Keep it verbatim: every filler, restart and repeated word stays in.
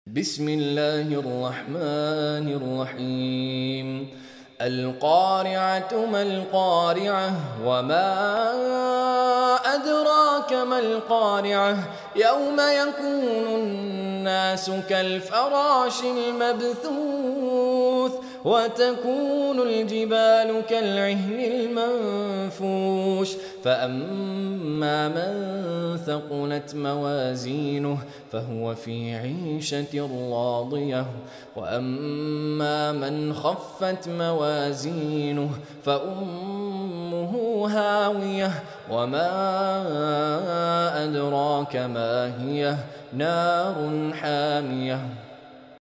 بسم الله الرحمن الرحيم القارعة ما القارعة وما أدراك ما القارعة يوم يكون الناس كالفراش المبثوث وتكون الجبال كالعهن المنفوش فأما من ثقلت موازينه فهو في عيشة راضية وأما من خفت موازينه فأمه هاوية وما أدراك ما هي نار حامية.